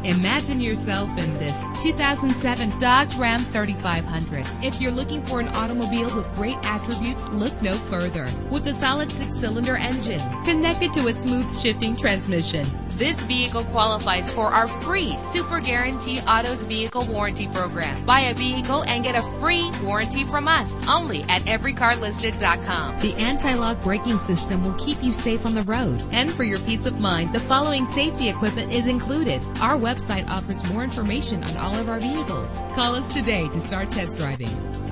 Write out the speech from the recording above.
Imagine yourself in this 2007 Dodge Ram 3500. If you're looking for an automobile with great attributes, look no further. With a solid 6-cylinder engine connected to a smooth shifting transmission, this vehicle qualifies for our free Super Guarantee Autos Vehicle Warranty Program. Buy a vehicle and get a free warranty from us only at everycarlisted.com. The anti-lock braking system will keep you safe on the road. And for your peace of mind, the following safety equipment is included. Our website offers more information on all of our vehicles. Call us today to start test driving.